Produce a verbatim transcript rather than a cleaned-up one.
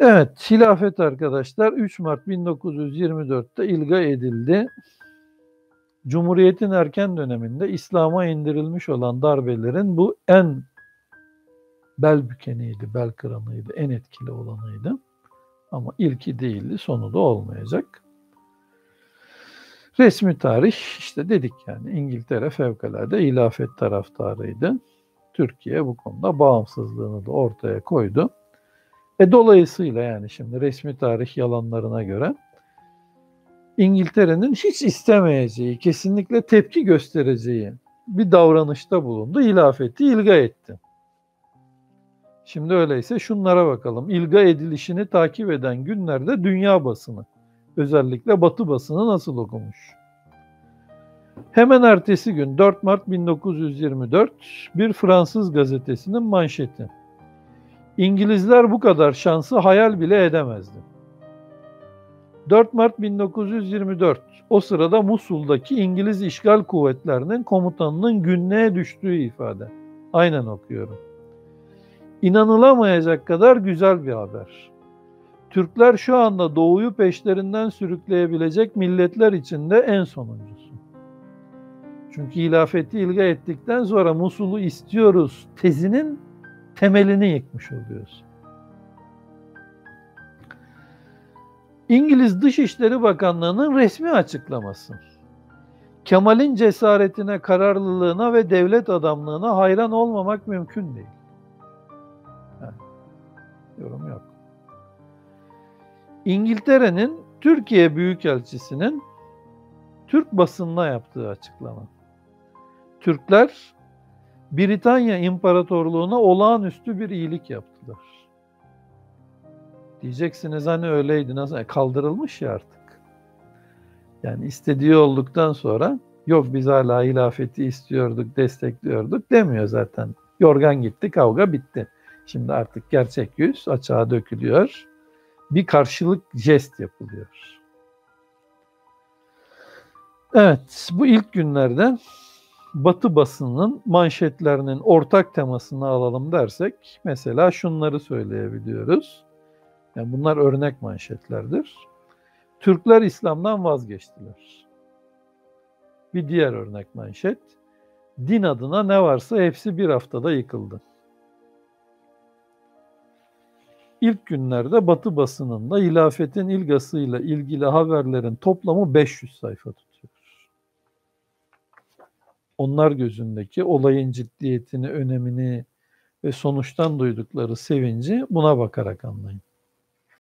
Evet, hilafet arkadaşlar üç Mart bin dokuz yüz yirmi dörtte ilga edildi. Cumhuriyetin erken döneminde İslam'a indirilmiş olan darbelerin bu en bel bükeniydi, bel kıranıydı, en etkili olanıydı. Ama ilki değildi, sonu da olmayacak. Resmi tarih işte dedik yani İngiltere fevkalade hilafet taraftarıydı. Türkiye bu konuda bağımsızlığını da ortaya koydu. E dolayısıyla yani şimdi resmi tarih yalanlarına göre İngiltere'nin hiç istemeyeceği, kesinlikle tepki göstereceği bir davranışta bulundu. Hilafeti ilga etti. Şimdi öyleyse şunlara bakalım. İlga edilişini takip eden günlerde dünya basını, özellikle Batı basını nasıl okumuş? Hemen ertesi gün dört Mart bin dokuz yüz yirmi dört bir Fransız gazetesinin manşeti. İngilizler bu kadar şansı hayal bile edemezdi. dört Mart bin dokuz yüz yirmi dört. O sırada Musul'daki İngiliz işgal kuvvetlerinin komutanının günlüğe düştüğü ifade. Aynen okuyorum. İnanılamayacak kadar güzel bir haber. Türkler şu anda doğuyu peşlerinden sürükleyebilecek milletler içinde en sonuncusu. Çünkü hilafeti ilga ettikten sonra Musul'u istiyoruz tezinin temelini yıkmış oluyoruz. İngiliz Dışişleri Bakanlığı'nın resmi açıklaması. Kemal'in cesaretine, kararlılığına ve devlet adamlığına hayran olmamak mümkün değil. Yani, yorum yok. İngiltere'nin Türkiye Büyükelçisi'nin Türk basınına yaptığı açıklama. Türkler Britanya İmparatorluğu'na olağanüstü bir iyilik yaptılar. Diyeceksiniz hani öyleydi, nasıl? E, kaldırılmış ya artık. Yani istediği olduktan sonra yok biz hala hilafeti istiyorduk, destekliyorduk demiyor zaten. Yorgan gitti, kavga bitti. Şimdi artık gerçek yüz açığa dökülüyor. Bir karşılık jest yapılıyor. Evet, bu ilk günlerde Batı basının manşetlerinin ortak temasını alalım dersek, mesela şunları söyleyebiliyoruz. Yani bunlar örnek manşetlerdir. Türkler İslam'dan vazgeçtiler. Bir diğer örnek manşet. Din adına ne varsa hepsi bir haftada yıkıldı. İlk günlerde Batı basınında hilafetin ilgasıyla ilgili haberlerin toplamı beş yüz sayfa tutuyor. Onlar gözündeki olayın ciddiyetini, önemini ve sonuçtan duydukları sevinci buna bakarak anlayın.